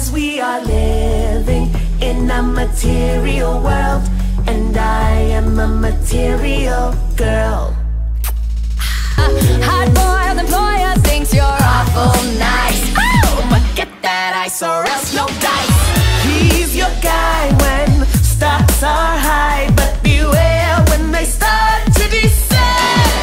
'cause we are living in a material world, and I am a material girl. Hard-boiled employer thinks you're awful nice. Oh, but get that ice or else no dice. He's your guy when stocks are high, but beware when they start to descend.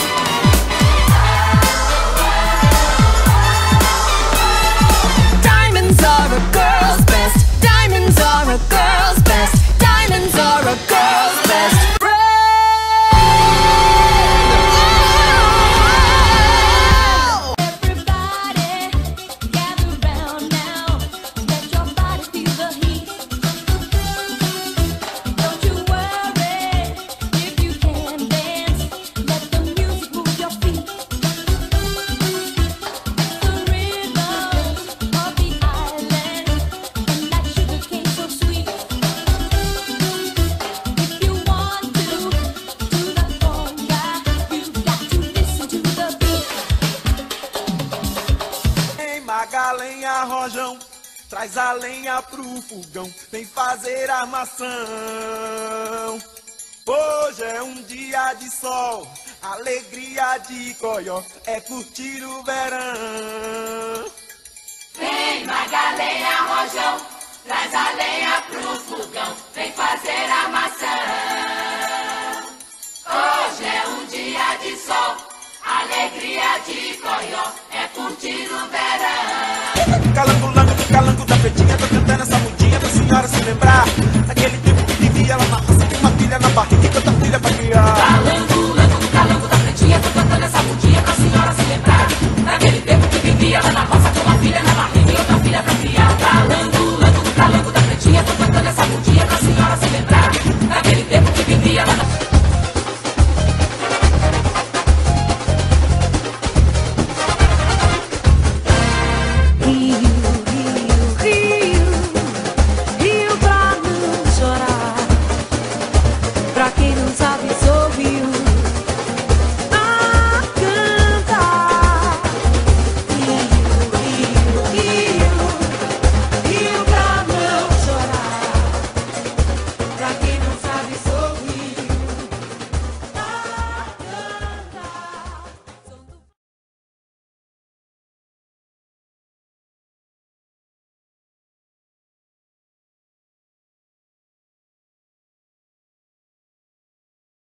Diamonds are a girl's best. Diamonds are a girl's best. Diamonds are a girl's best friend. Lenha, rojão, traz a lenha pro fogão, vem fazer armação. Hoje é um dia de sol, alegria de coió, é curtir o verão. Vem, Magalenha, rojão, traz a lenha pro fogão, vem fazer armação. Hoje é um dia de sol, alegria de coió, é curtir o verão. Calango da pretinha, tô cantando essa mudinha pra senhora se lembrar daquele tempo que vivia lá na roça, com uma filha na barriga e tanta filha pra criar.